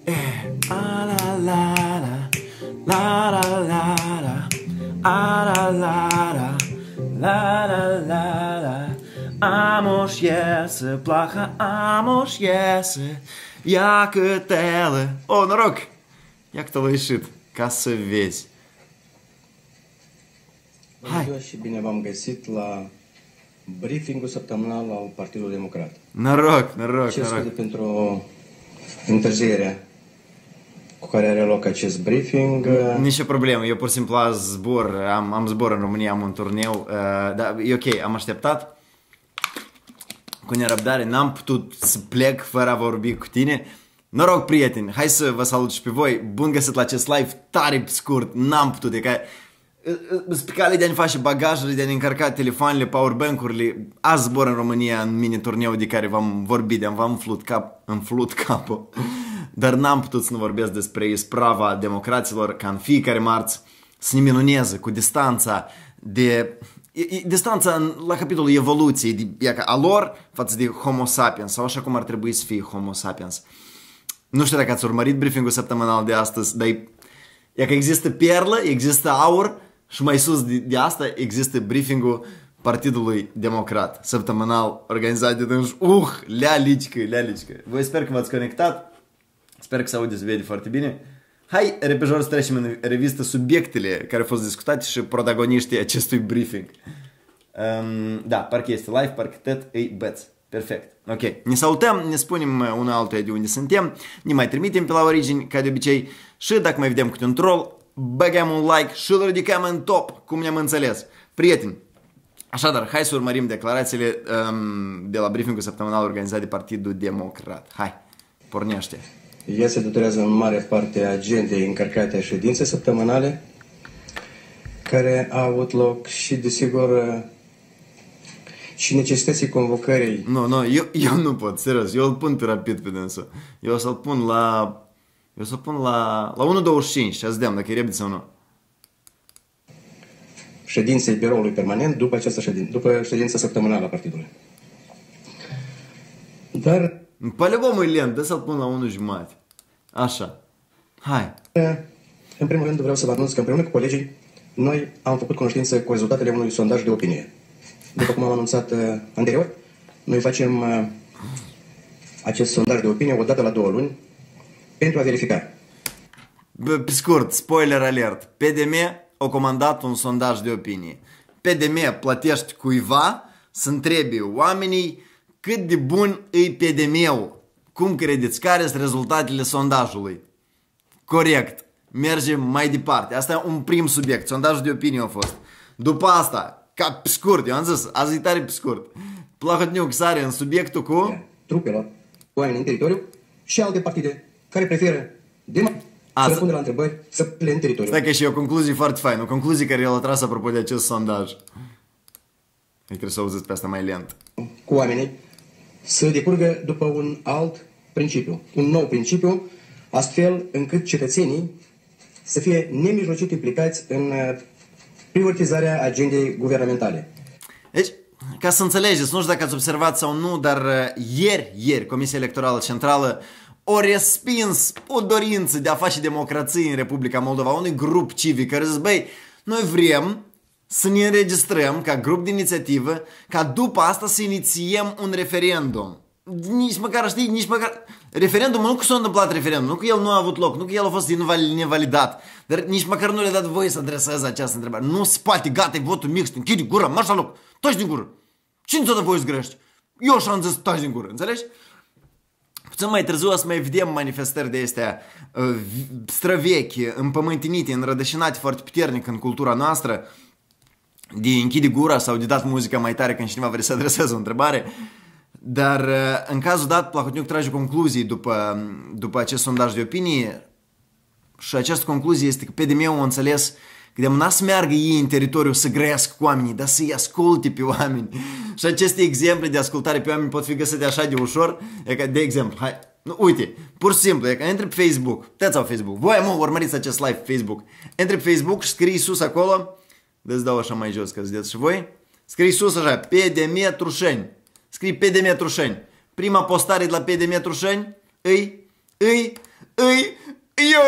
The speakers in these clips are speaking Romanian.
La la la la la la la la la la la la. Amos iese, plaha, amos iese, ia câtele. O, noroc! Ia cât l-a ieșit, ca să vezi. Bună ziua și bine v-am găsit la briefingul săptămânal al Partidului Democrat. Noroc, noroc, Ce noroc. scuze pentru întârzierea cu care are loc acest briefing. Nici o problemă, eu pur și simplu azi zbor, am zbor în România, am un turneu, dar e ok, am așteptat cu nerăbdare, n-am putut să plec fără a vorbi cu tine. Noroc, prieteni, hai să vă salut și pe voi, bun găsit la acest live tare scurt, n-am putut, e ca spicale de a-mi face bagajele, de a-mi încărca telefoanele, powerbank-urile. Azi zbor în România în mini-turneu de care v-am vorbit, v-am umflut capul. Dar n-am putut să nu vorbesc despre isprava democraților, ca în fiecare marți să ne minuneze cu distanța la capitolul evoluției a lor față de Homo sapiens, sau așa cum ar trebui să fie Homo sapiens. Nu știu dacă ați urmărit briefingul săptămânal de astăzi, dar e că există perlă, există aur și mai sus de asta există briefingul Partidului Democrat, săptămânal organizat de dânși. Lealicică. Voi sper că v-ați conectat, sper că se aude, se vede foarte bine. Hai, repejor, să trecem în revistă subiectele care au fost discutate și protagoniștii acestui briefing. Da, parcă este live, parcă tot îi beț. Perfect. Ok. Ne salutăm, ne spunem una altuia de unde suntem, ne mai trimitem pe la origini, ca de obicei, și dacă mai vedem câte un troll, băgăm un like și îl ridicăm în top, cum ne-am înțeles. Prieteni, așadar, hai să urmărim declarațiile de la briefingul săptămânal organizat de Partidul Democrat. Hai, pornește. Ea se datorează în mare parte a agendei încărcate a ședinței săptămânale, care a avut loc și, desigur, și necesității convocării. Nu, eu nu pot, serios, eu îl pun pe rapid pe dânsul. Eu o să-l pun la 1.25 și să vedem dacă e repede sau nu. Ședinței biroului permanent după ședința săptămânală a partidului. Dar Pe-albumul e lent, dă să-l pun la 1.30. Așa. Hai. în primul rând vreau să vă anunț că împreună cu colegii noi am făcut cunoștință cu rezultatele unui sondaj de opinie. După cum am anunțat anterior, noi facem acest sondaj de opinie o dată la 2 luni pentru a verifica. Pe scurt, spoiler alert. PDM a comandat un sondaj de opinie. PDM plătește cuiva să întrebe oamenii cât de bun e PDM-ul. Cum credeți? Care sunt rezultatele sondajului? Corect. Mergem mai departe. Asta e un prim subiect. Sondajul de opinie a fost. După asta, ca pe scurt, eu am zis, azi e tare pe scurt. Plahotniuc sare în subiectul cu trupelor, oameni în teritoriu și alte partide care preferă să răspundă la întrebări, să plece în teritoriu. Stai că și o concluzie foarte faină. O concluzie care el a tras apropo de acest sondaj. Trebuie să auziți pe asta mai lent. Cu oamenii să decurgă după un alt principiu, un nou principiu, astfel încât cetățenii să fie nemijlocit implicați în prioritizarea agendei guvernamentale. Deci, ca să înțelegeți, nu știu dacă ați observat sau nu, dar ieri Comisia Electorală Centrală a respins o dorință de a face democrație în Republica Moldova, unui grup civic care zice, băi, noi vrem să ne înregistrăm ca grup de inițiativă, ca după asta să inițiem un referendum. Nici măcar, știi, referendumul, nu că s-a întâmplat referendum, nu că el nu a avut loc, nu că el a fost nevalidat, dar nici măcar nu le-a dat voie să adreseze această întrebare. Nu se poate, gata, e votul mixt, închide gura, marș la loc, taci din gură. Cine ți-a dat voie să grești? Eu și-am zis, taci din gură, înțelegi? Puțin mai târziu o să mai vedem manifestări de astea străvechi, împământinite, înrădășinate foarte puternic în cultura noastră, de închide gura sau de dat muzica mai tare când cineva vrea să adreseze o întrebare. Dar în cazul dat, Plahotniuc trage concluzii după acest sondaj de opinie și această concluzie este că PDM-ul a înțeles că de n-a să meargă ei în teritoriu să grăiască cu oamenii, dar să-i asculte pe oameni. Și aceste exemple de ascultare pe oameni pot fi găsite așa de ușor. E ca, de exemplu, hai, uite, pur și simplu, e ca intri pe Facebook, tăți au Facebook, voi urmăriți acest live pe Facebook, intri pe Facebook și scrii sus acolo, dă-ți dau așa mai jos ca să vedeți și voi, scrii sus așa, PDM Trușeni. Scrii PDM Trușeni. Prima postare de la PDM Trușeni Eu!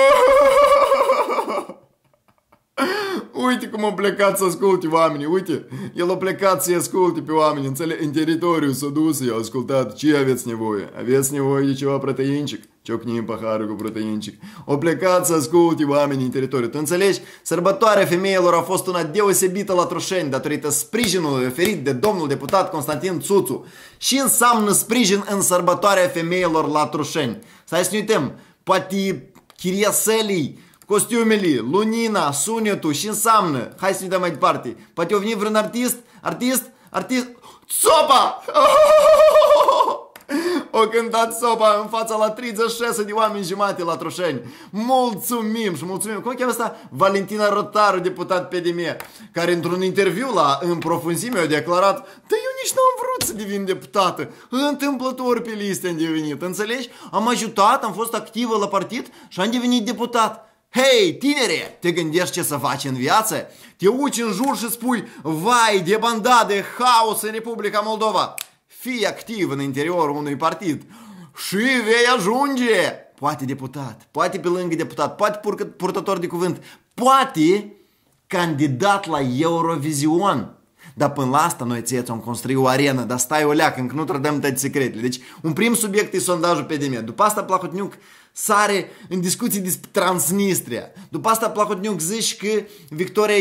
Uite cum a plecat să asculte oamenii, uite, el a plecat să asculte pe oameni, înțeleg, în teritoriu s-a dus, i-a ascultat, ce aveți nevoie? Aveți nevoie de ceva proteincic? Ciocnim paharul cu proteincic. O plecat să asculte oamenii în teritoriu. Tu înțelegi? Sărbătoarea femeilor a fost una deosebită la Trușeni datorită sprijinului oferit de domnul deputat Constantin Țuțu. Și înseamnă sprijin în sărbătoarea femeilor la Trușeni. Stai să ne uităm, poate chiriaselii, costiumele, lunina, sunetul și înseamnă. Hai să ne dăm mai departe. Poate o veni vreun artist, Țopa! O cântat Țopa în fața la 36 de oameni jumate la Trușeni. Mulțumim și mulțumim. Cum cheamă asta? Valentina Rotaru, deputat PDM, care într-un interviu în profunzime a declarat: da, eu nici n-am vrut să devin deputată. Întâmplător pe liste am devenit. Înțelegi? Am ajutat, am fost activă la partid și am devenit deputat. Hei, tinere, te gândești ce să faci în viață? Te uci în jur și spui: vai, de bandade, haos în Republica Moldova. Fii activ în interiorul unui partid și vei ajunge, poate deputat, poate pe lângă deputat, poate purtător de cuvânt, poate candidat la Eurovision. Dar până la asta noi ți-am construit o arenă, dar stai o leacă, încă nu trădăm toate secretele. Deci un prim subiect e sondajul PDM. După asta Plahotniuc sare în discuții despre Transnistria. După asta Plahotniuc zici că Victoria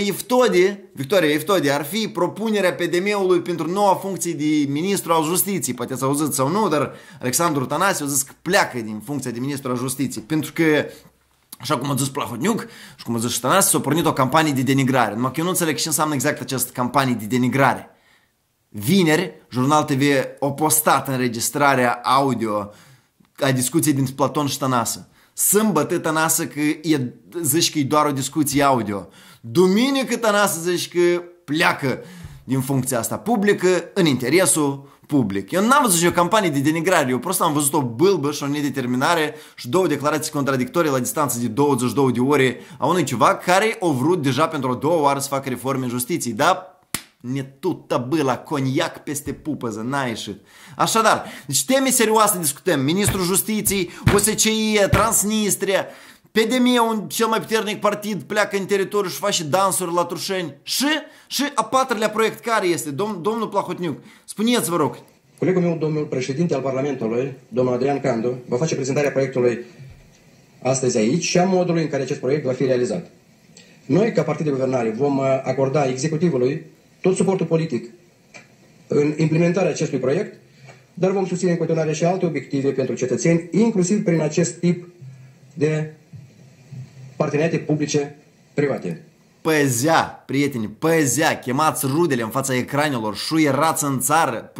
Eftodie ar fi propunerea PDM-ului pentru noua funcție de ministru al justiției. Poate ați auzit sau nu, dar Alexandru Tănase a zis că pleacă din funcția de ministru al justiției. Pentru că, așa cum a zis Plahotniuc și cum a zis și Tănase, s-a pornit o campanie de denigrare. Numai că eu nu înțeleg ce înseamnă exact această campanie de denigrare. Vineri, Jurnal TV a postat înregistrarea audio a discuției dintre Platon și Tănase. Sâmbătă Tănase că zici că e doar o discuție audio. Duminică Tănase zici că pleacă din funcția asta publică în interesul public. Eu n-am văzut o campanie de denigrare, eu prost am văzut o bâlbă și o nedeterminare și două declarații contradictorii la distanță de 22 de ore a unui ceva care o vrut deja pentru a doua oară să facă reforme în justiție. Dar ne tută bâla, coniac peste pupăză, n-a ieșit. Așadar, deci teme serioase discutăm. Ministrul Justiției, OSCE, Transnistria, PDM, cel mai puternic partid, pleacă în teritoriu și face dansuri la Trușeni. Și a patrulea proiect care este? Domnul Plahotniuc, spuneți, vă rog. Colegul meu, domnul președinte al Parlamentului, domnul Adrian Candu, va face prezentarea proiectului astăzi aici și a modului în care acest proiect va fi realizat. Noi, ca partid de guvernare, vom acorda executivului tot suportul politic în implementarea acestui proiect, dar vom susține în continuare și alte obiective pentru cetățeni, inclusiv prin acest tip de parteneriate publice-private. Păzea, prieteni, păzea, chemați rudele în fața ecranelor, șuierați în țară,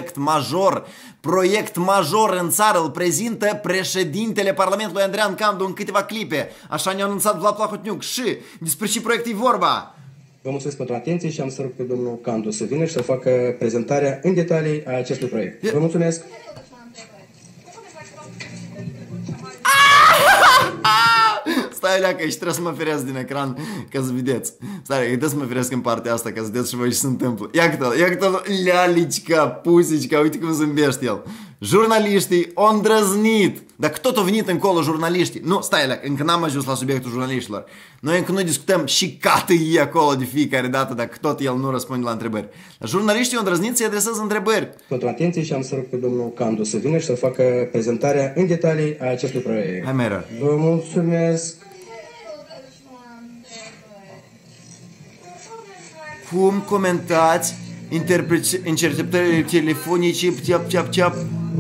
proiect major în țară, îl prezintă președintele Parlamentului Adrian Candu în câteva clipe, așa ne-a anunțat Vlad Plahotniuc. Și despre ce proiect e vorba? Vă mulțumesc pentru atenție și am să rog pe domnul Candu să vină și să facă prezentarea în detalii a acestui proiect. Vă mulțumesc! Stai leacă, și trebuie să mă feresc din ecran ca să vedeți. Stai, trebuie să mă feresc în partea asta ca să vedeți și voi ce se întâmplă. Ia câte-l, lealicica, pusicica, uite cum zâmbește el. Jurnaliștii au îndrăznit. Dacă tot au venit încolo jurnaliștii. Nu, stai leacă, încă n-am ajuns la subiectul jurnaliștilor. Noi încă nu discutăm și cată e acolo de fiecare dată dacă tot el nu răspunde la întrebări. Dar jurnaliștii au îndrăznit să-i adresează întrebări. Pentru atenție și am să rog pe domnul Candu să vină și să facă prezentarea în detalii a acestui proiect. Hai, Mera. Vă mulțumesc! Cum comentați interceptările telefonice? Ceap.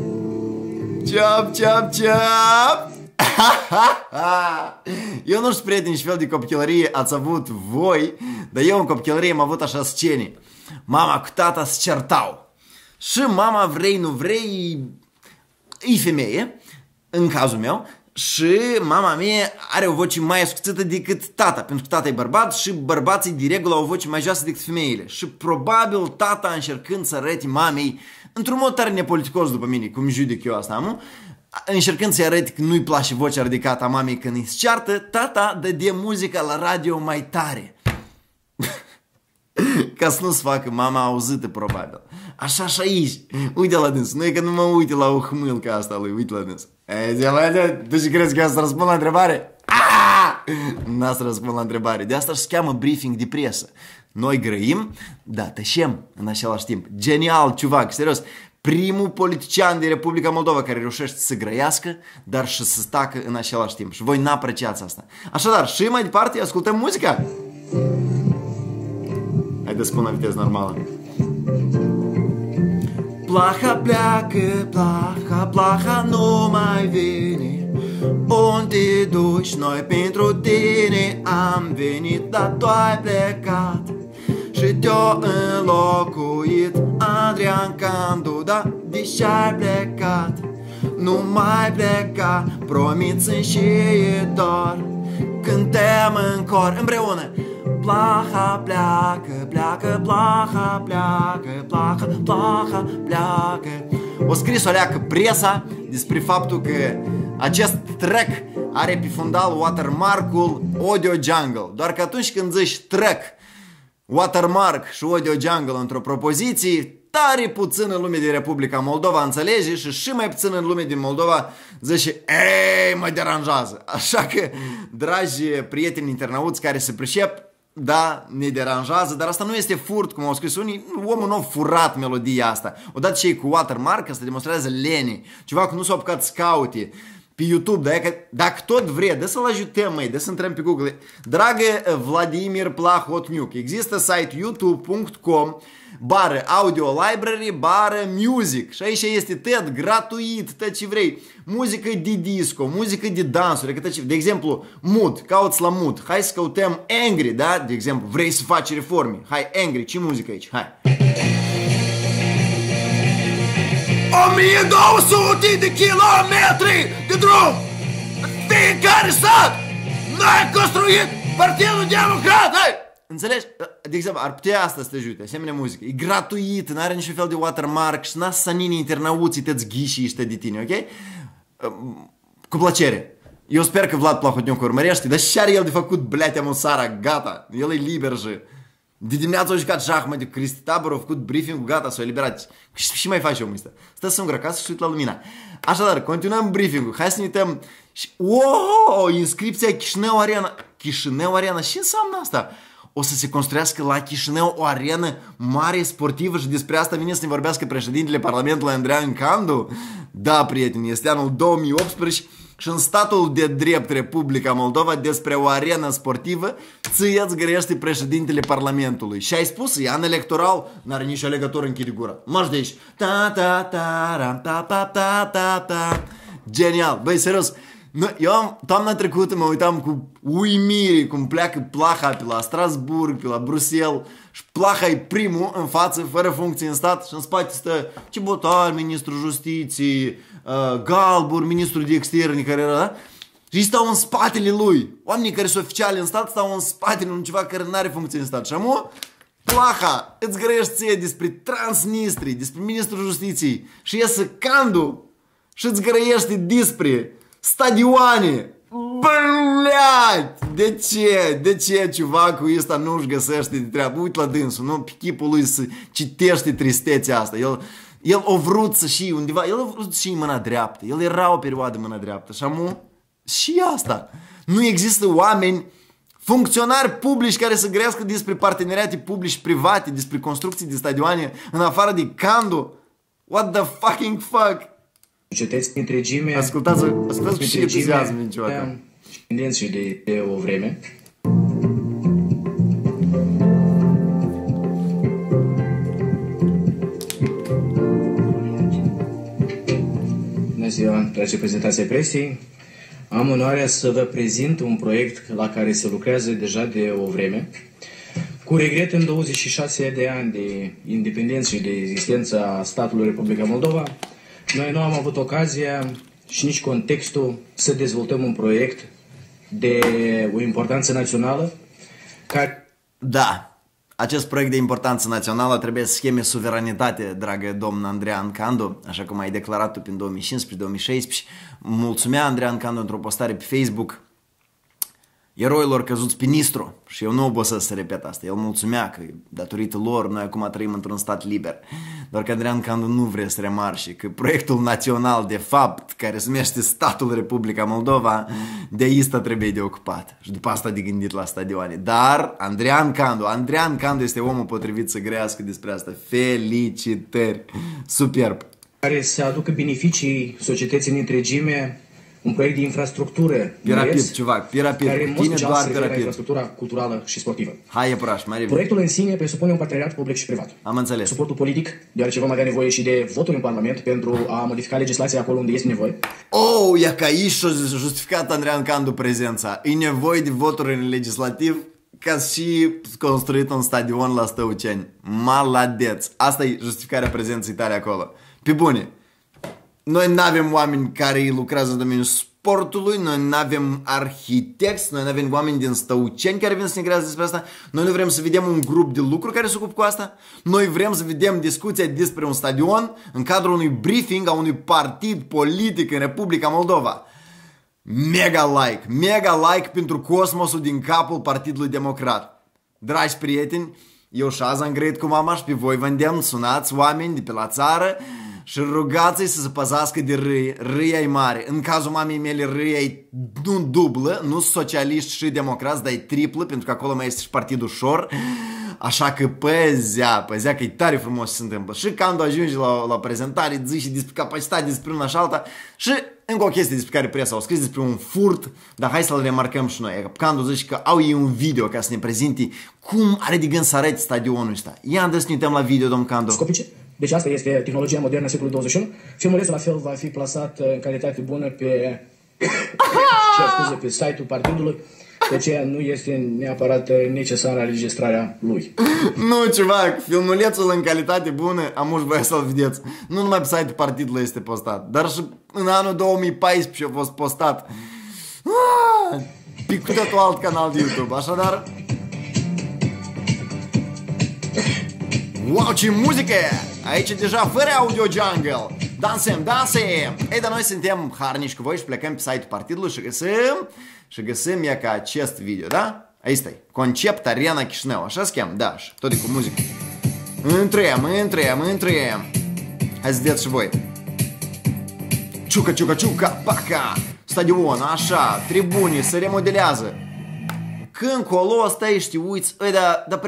Eu nu știu, prieteni, ce fel de copilărie ați avut voi, dar eu în copilărie am avut așa scene. Mama cu tata se certau. Și mama, vrei, nu vrei, e femeie, în cazul meu, și mama mea are o voce mai ascuțită decât tata, pentru că tata e bărbat și bărbații de regulă au o voce mai joasă decât femeile. Și probabil tata, încercând să arăte mamei, într-un mod tare nepoliticos după mine, cum judec eu asta, nu? Încercând să-i arăte că nu-i place vocea ridicată a mamei când îi se ceartă, tata dădea muzica la radio mai tare. Ca să nu-ți facă mama auzită, probabil. Așa și aici. Uite la dâns. Nu e că nu mă uite la o hmâlcă asta lui. Uite la dâns. Tu și crezi că eu să răspund la întrebare? N-a să răspund la întrebare. De asta se cheamă briefing de presă. Noi grăim, da, tășem în același timp. Genial, ciuvac, serios. Primul politician din Republica Moldova care reușește să grăiască, dar și să stacă în același timp. Și voi n-apreciați asta. Așadar, și mai departe ascultăm muzica. Haideți să spun la viteză normală. Plaha pleacă, plaha, plaha nu mai vine. Unde duci? Noi pentru tine am venit, dar tu ai plecat și te-a înlocuit Andrian Candu, da? De-ce ai plecat? Nu mai pleca, promiți-mi și e dor. Cântăm în cor împreună. Plaha pleacă, pleacă, plaha pleacă, plaha, plaha pleacă. O scris o leacă presa despre faptul că acest track are pe fundal watermark-ul Audio Jungle. Doar că atunci când zici track, watermark și Audio Jungle într-o propoziție, tare puțin în lume din Republica Moldova înțelege și mai puțin în lume din Moldova zice, ei, mă deranjează. Așa că, dragi prieteni internauți care se pricep, da, ne deranjează, dar asta nu este furt, cum au scris unii, omul nu a furat melodia asta. Odată ce e cu watermark, asta demonstrează lene, ceva că nu s-a apucat să caute pe YouTube, dacă tot vrei, dă să-l ajutăm, măi, dă să intrăm pe Google. Dragă Vladimir Plahotniuc, există site youtube.com /audio library /music și aici este tot gratuit, tot ce vrei. Muzică de disco, muzică de dansuri, de exemplu, mood, cauți la mood. Hai să căutăm angry, da? De exemplu, vrei să faci reforme. Hai, angry, ce muzică aici? Hai. 1200 de kilometri de drum! Fiecare sat! Noi construit Partidul Democrat! Hai! Înțelegi? De exemplu, ar putea asta să te ajute, asemenea muzică. E gratuit, n-are niciun fel de watermark și n-a să nini internauții tăți ghișii ăștia de tine, ok? Cu plăcere. Eu sper că Vlad Plahotniuc urmărește, dar și are el de făcut, blea-te musara, gata. El e liber și... De dimineață a jucat șahmă de Cristi Tabor, a făcut briefing-ul, gata, s-a eliberat. Și mai face omul ăsta. Stă singur acasă și uit la lumina. Așadar, continuăm briefing-ul. Hai să ne uităm. Wow, inscripția Chișinău Arena. Chișinău Arena, ce înseamnă asta? O să se construiască la Chișinău o arenă mare sportivă și despre asta vine să ne vorbească președintele Parlamentului Andrian Candu? Da, prieteni, este anul 2018 și în statul de drept Republica Moldova despre o arenă sportivă ți-ți gărește președintele Parlamentului. Și ai spus, e an electoral, n-are nicio legătură, închide gura. Marș de aici. Genial, băi, serios. Eu toamna trecută mă uitam cu uimire cum pleacă plaha pe la Strasburg, pe la Bruxelles și plaha e primul în față, fără funcție în stat și în spate stă Cibotar, ministrul justiției, Galbur, ministrul de externe care era, da? Și stau în spatele lui. Oamenii care sunt oficiali în stat stau în spatele unui ceva care nu are funcție în stat. Și amu, plaha, îți grăiești ție despre Transnistrii, despre ministrul justiției și iese Candu și îți grăiește despre stadioane. Blядь! De ce? De ce cuvacul ăsta nu-și găsește de treabă? Uite la dânsul, nu? Pe chipul lui să citește tristețea asta. El a vrut să și undeva, el a vrut să și mâna dreaptă. El era o perioadă mâna dreaptă. Și amu, și asta. Nu există oameni, funcționari publici care să grească despre parteneriate publici-private, despre construcții de stadioane, în afară de Candu. What the fucking fuck? Cetăți întregime... Ascultați cu și entuziasm niciodată. Și de o vreme. Bună ziua, dragi reprezentanții presiei. Am onoarea să vă prezint un proiect la care se lucrează deja de o vreme. Cu regret, în 26 de ani de independență și de existența statului Republica Moldova, noi nu am avut ocazia și nici contextul să dezvoltăm un proiect de o importanță națională care... Da, acest proiect de importanță națională trebuie să scheme suveranitate, dragă domn Andrian Candu, așa cum ai declarat tu prin 2015-2016. Mulțumea Andrian Candu într-o postare pe Facebook eroilor căzuți pe Nistru. Și eu nu obosesc să repet asta. El mulțumea că datorită lor noi acum trăim într-un stat liber. Doar că Andrian Candu nu vrea să remarce că proiectul național de fapt, care se numește Statul Republica Moldova, de asta trebuie de ocupat. Și după asta de gândit la stadioane. Dar Andrian Candu este omul potrivit să grească despre asta. Felicitări! Superb! Care să aducă beneficii societății în întregime, un proiect de infrastructură Pirapid, ceva, pirapid. care în mod Tine special doar se referă la pirapid. infrastructura culturală și sportivă. Hai, Iepuraș, mai repede. Proiectul în sine presupune un parteneriat public și privat. Am înțeles. Suportul politic, deoarece vom avea nevoie și de voturi în Parlament pentru a modifica legislația acolo unde este nevoie. Oh, ia că aici și-a justificat Andrian Candu prezența. E nevoie de voturi în legislativ ca și construit un stadion la Stăuceni. Maladeț. Asta e justificarea prezenței tale acolo. Pe bune, noi nu avem oameni care lucrează în domeniul sportului, noi nu avem arhitecți, noi nu avem oameni din Stăuceni care vin să ne creează despre asta, noi nu vrem să vedem un grup de lucru care se ocupă cu asta, noi vrem să vedem discuția despre un stadion în cadrul unui briefing a unui partid politic în Republica Moldova. Mega like pentru cosmosul din capul Partidului Democrat. Dragi prieteni, eu și azi am grăit cu mama și pe voi vă îndemn, sunați oameni de pe la țară și rugați-i să se păzească de râi. Râia e mare. În cazul mamei mele râia e nu dublă, nu socialiști și democrați, dar e triplă, pentru că acolo mai este și partidul Șor. Așa că păzea că e tare frumos ce se întâmplă. Și când ajunge la prezentare, zice despre capacitate, despre una și alta. Și încă o chestie despre care presa au scris, despre un furt, dar hai să-l remarcăm și noi. Candu zice că au ei un video ca să ne prezinte cum are de gând să arate stadionul ăsta. Ia să ne uităm la video, domn Candu. Scopice. Deci asta este tehnologia modernă a secolului 21. Filmulețul la fel va fi plasat în calitate bună pe pe site-ul partidului. De aceea nu este neapărat necesară înregistrarea lui. Nu, ceva, filmulețul în calitate bună, am uși voia să-l vedeți. Nu numai pe site-ul partidului este postat, dar și în anul 2014 a fost postat pe cu totul alt canal de YouTube. Așadar, wow, ce muzică! Aici deja fără audio jungle. Dansem! Ei, dar noi suntem harnici cu voi și plecăm pe site-ul partidului și găsim ia ca acest video, da? Aici stai. Concept Arena Chișinău, așa se cheamă? Da, și tot e cu muzică. Intrăm. Hai să vedeți și voi. Ciuca, paca! Stadion, așa, tribunii, se remodelează. Când colo stai și te uiți, dar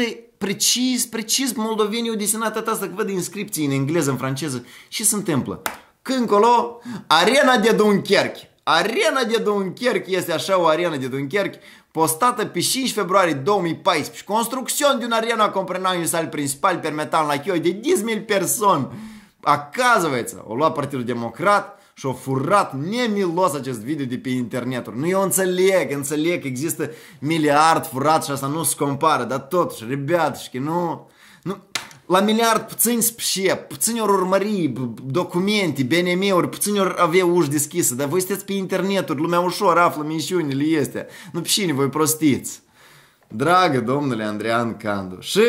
precis moldovenii au desenat asta, că văd inscripții în engleză, în franceză. Ce se întâmplă? Când colo, Arena de Dunkerque. Arena de Dunkerque este așa o arena de Dunkerque postată pe 5 februarie 2014. Construcțion de una arena comprenant în sal principal permetant la chioi de 10.000 persoane. Оказывается, o luat Partidul Democrat și a furat nemilos acest video de pe internet. Nu, eu înțeleg că există miliard furat și asta nu se compară, dar totuși, rebeat, și nu, la miliard puțini spșe, puțini ori urmări documente, BNM-uri, puțini ori avea uși deschise, dar voi sunteți pe interneturi, lumea ușor află minciunile astea. Nu pe cine voi prostiți. Dragă domnule Andrian Candu. Și,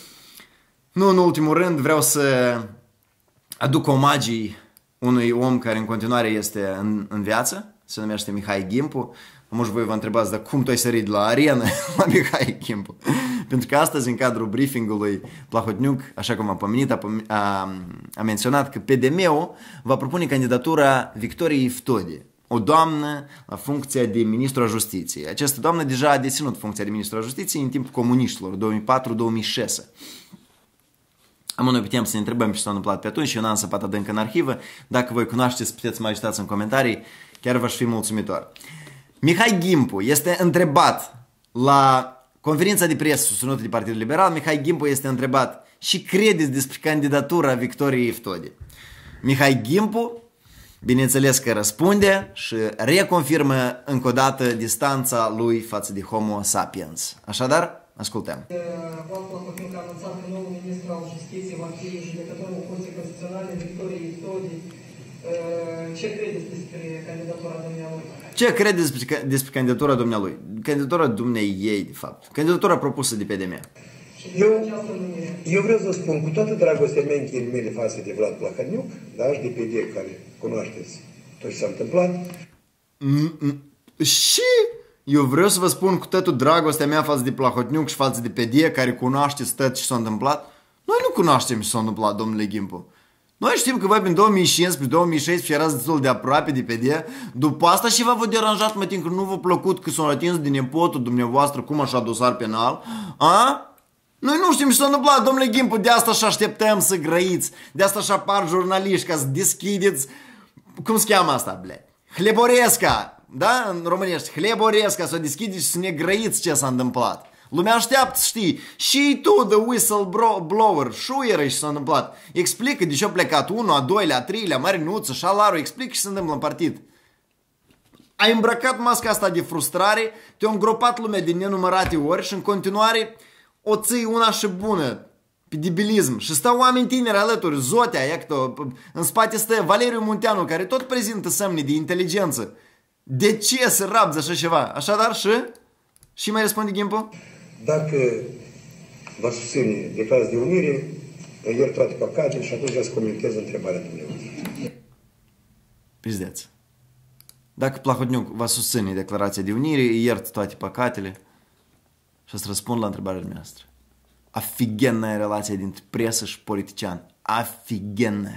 nu în ultimul rând, vreau să aduc omagii unui om care în continuare este în viață, se numește Mihai Gimpu. Может, voi vă întrebați, dar cum tu ai sărit la arenă la Mihai Gimpu? Pentru că astăzi, în cadrul briefingului Plahotniuc, așa cum am pomenit, a menționat că PDM-ul va propune candidatura Victoriei Iftodie, o doamnă la funcția de ministru al justiției. Această doamnă deja a deținut funcția de ministru al justiției în timpul comuniștilor, 2004-2006. Amândoi putem să ne întrebăm ce s-a întâmplat pe atunci și eu n-am săpat adânc în arhivă. Dacă voi cunoașteți, puteți să mă ajutați în comentarii, chiar v-aș fi mulțumitor. Mihai Gimpu este întrebat la conferința de presă susținută de Partidul Liberal. Mihai Gimpu este întrebat și credeți despre candidatura Victoriei Iftodie. Mihai Gimpu, bineînțeles că răspunde și reconfirmă încă o dată distanța lui față de Homo sapiens. Așadar, ascultăm. Plahotniuc a anunțat că noul ministru al justiției va fi judecătorul Curții Constituționale Victoriei Iftodie. Ce credeți despre candidatura dumnealui? Ce credeți despre candidatura dumnealui? Candidatura dumneiei, de fapt. Candidatura propusă de PDM. Eu vreau să spun cu toată dragostea mele față de Vlad Plahotniuc, da, și de PD care cunoașteți tot ce s-a întâmplat. Și Eu vreau să vă spun cu toată dragostea mea față de Plahotniuc și față de Pedie, care cunoașteți tot ce s-a întâmplat. Noi nu cunoaștem ce s-a întâmplat, domnule Ghimpu. Noi știm că voi prin 2015-2016 erați destul de aproape de Pedie. După asta și v-a deranjat, mă tin că nu v-a plăcut că s-a atins din nepotul dumneavoastră cum așa dosar penal. A? Noi nu știm ce s-a întâmplat, domnule Ghimpu, de asta și așteptăm să grăiți. De asta și apar jurnaliști ca să deschideți, cum se cheamă asta, ble? Hleboresca, da? În românești, Hleboresca, să o deschideți și să ne grăiți ce s-a întâmplat. Lumea așteaptă să știi. Și tu, the whistleblower, șuieră și s-a întâmplat. Explică de ce a plecat 1, a 2-lea, a 3-lea, Marinuță, Șalaru, explică ce se întâmplă în partid. Ai îmbrăcat masca asta de frustrare, te-a îngropat lumea de nenumărate ori și în continuare o ții una și bună pe debilism. Și stau oameni tineri alături, Zotea, în spate stă Valeriu Munteanu, care tot prezintă semne de inteligență. De ce să rabzi așa ceva? Așadar și mai răspunde Ghimpu? Dacă va susține declarația de unire, iert toate păcatele și atunci să comunichez întrebarea dumneavoastră. Pizdeț. Dacă Plahotniuc va susține declarația de unire, iert toate păcatele și o să răspund la întrebarea noastră. Afigenna e relația dintre presă și politician. Afigenna.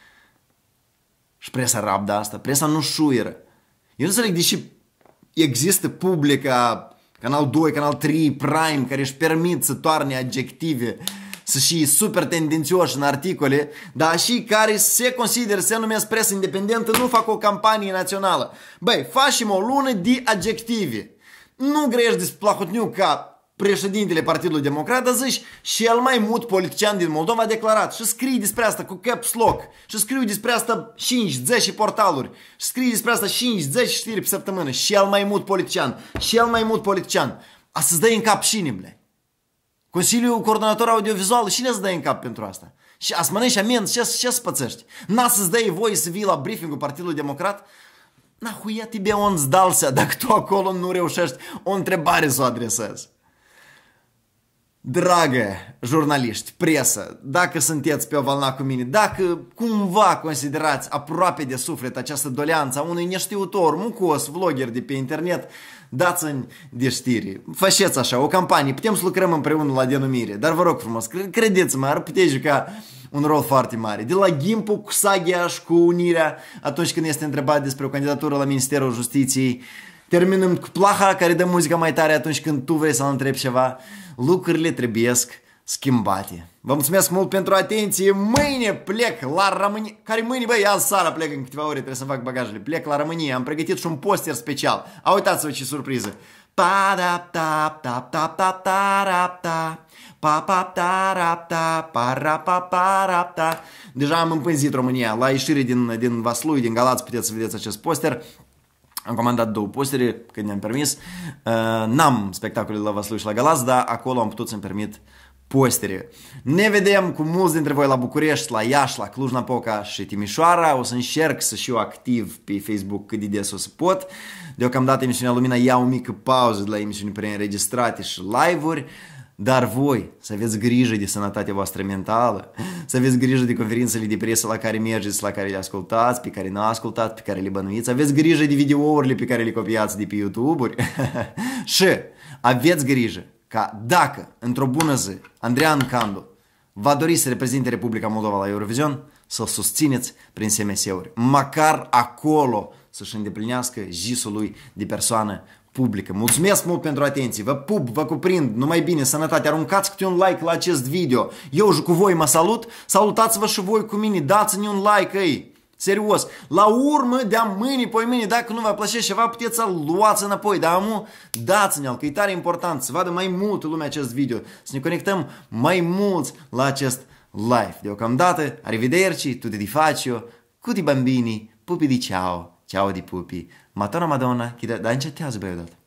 Și presa rabdă asta. Presa nu șuieră. Eu nu înțeleg deși există publica, Canal 2, Canal 3, Prime, care își permit să toarne adjective, să și super tendențioși în articole, dar și care se consideră, se numesc presă independentă, nu fac o campanie națională. Băi, facem o lună de adjective. Nu grești despre Plahotniuc ca președintele Partidului Democrat, dar zici, cel mai mult politician din Moldova a declarat și scrii despre asta cu caps lock și scriu despre asta 5-10 portaluri și scrii despre asta 5-10 știri pe săptămână. Cel mai mult politician. A să-ți dai în cap cine, ble? Consiliul Coordonator Audiovizual, cine îți dă în cap pentru asta? Și a-ți mănânci amenzi, ce să pățești? N-a să-ți dai voie să vii la briefing-ul Partidului Democrat? Nahuia тебе он сдался, dacă tu acolo nu reușești o întrebare să o adresezi. Dragă jurnaliști, presă, dacă sunteți pe o valna cu mine, dacă cumva considerați aproape de suflet această doleanță a unui neștiutor, mucos, vlogger de pe internet, dați-mi de știri. Faceți așa, o campanie, putem să lucrăm împreună la denumire, dar vă rog frumos, credeți-mă, ar putea juca un rol foarte mare. De la Ghimpu cu Saghea și cu Unirea, atunci când este întrebat despre o candidatură la Ministerul Justiției, terminând cu Plaha, care dă muzica mai tare atunci când tu vrei să-l întrebi ceva, lucrurile trebuiesc schimbate. Vă mulțumesc mult pentru atenție. Mâine plec la România. Care mâine, băi, azi seara plec în câteva ore, trebuie să fac bagajele. Plec la România. Am pregătit și un poster special. Uitați-vă ce surpriză. Deja am împânzit România. La ieșire din Vaslui, din Galați, puteți să vedeți acest poster. Am comandat 2 postere când ne-am permis. N-am spectacole la Vaslui și la Galați, dar acolo am putut să-mi permit postere. Ne vedem cu mulți dintre voi la București, la Iași, la Cluj-Napoca și Timișoara. O să încerc să fiu activ pe Facebook cât de des o să pot. Deocamdată emisiunea Lumina ia o mică pauză de la emisiuni preînregistrate și live-uri. Dar voi să aveți grijă de sănătatea voastră mentală, să aveți grijă de conferințele de presă la care mergeți, la care le ascultați, pe care nu ascultați, pe care le bănuiți, aveți grijă de videourile pe care le copiați de pe YouTube-uri și aveți grijă ca dacă într-o bună zi Andrean Candu va dori să reprezinte Republica Moldova la Eurovision, să-l susțineți prin SMS-uri, măcar acolo să-și îndeplinească jisul lui de persoană publică. Mulțumesc mult pentru atenție, vă pup, vă cuprind, numai bine, sănătate, aruncați câte un like la acest video. Eu cu voi mă salut, salutați-vă și voi cu mine, dați-ne un like, ei. Serios, la urmă, de-a mâine, poi mâine, dacă nu vă place ceva, puteți să-l luați înapoi, dar amu, dați-ne-l, că e tare important să vadă mai mult lumea acest video, să ne conectăm mai mulți la acest live. Deocamdată, arrivederci, tutti di faccio, cuti bambini, pupi di ciao, ciao di pupi, Madonna, da încetează, băi, odată.